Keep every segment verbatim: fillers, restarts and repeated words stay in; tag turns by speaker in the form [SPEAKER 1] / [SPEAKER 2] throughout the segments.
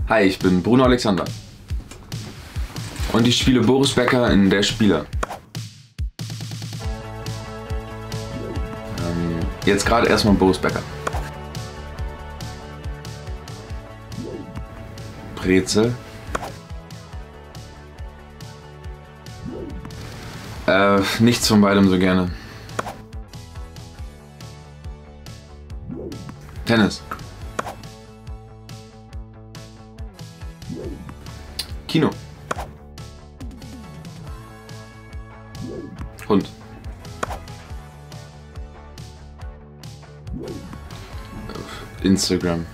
[SPEAKER 1] Hi, ich bin Bruno Alexander. Und ich spiele Boris Becker in Der Spieler. Ähm, jetzt gerade erstmal Boris Becker. Brezel. Äh, nichts von beidem so gerne. Tennis. Kino. Hund. Instagram.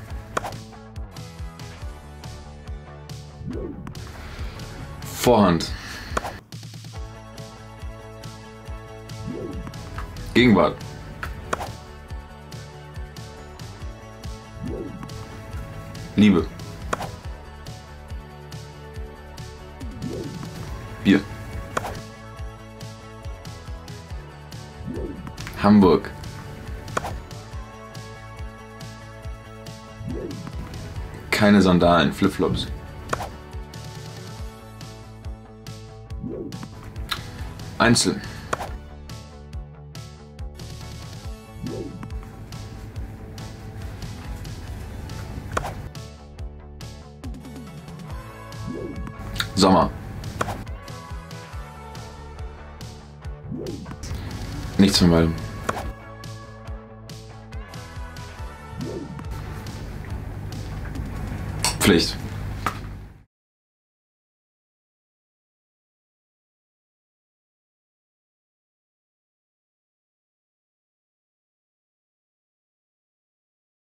[SPEAKER 1] Vorhand. Gegenwart. Liebe. Bier. Hamburg. Keine Sandalen, Flipflops. Einzel. Sommer. Nichts von beidem. Pflicht.